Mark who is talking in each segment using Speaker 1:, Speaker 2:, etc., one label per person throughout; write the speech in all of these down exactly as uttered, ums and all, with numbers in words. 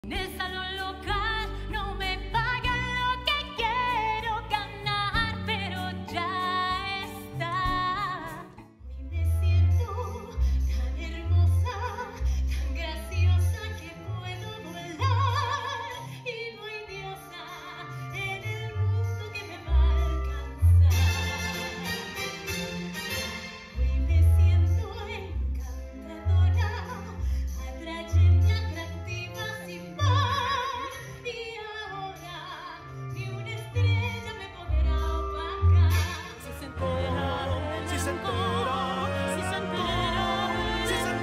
Speaker 1: En el salón local no me pagan lo que quiero ganar, pero ya está. Hoy me siento tan hermosa, tan graciosa que puedo volar. Y no hay diosa en el mundo que me va a alcanzar. Hoy me siento encantadora, atrayente, atractiva, sin par. Y ahora ni una estrella me podrá opacar. Si se entera,
Speaker 2: Si se entera,
Speaker 1: si se entera,
Speaker 2: si se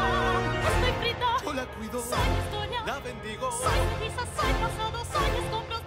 Speaker 2: entera,
Speaker 1: estoy frita,
Speaker 2: yo la cuido,
Speaker 1: soy historia,
Speaker 2: la bendigo.
Speaker 1: soy mestiza, soy pasado, soy escombro.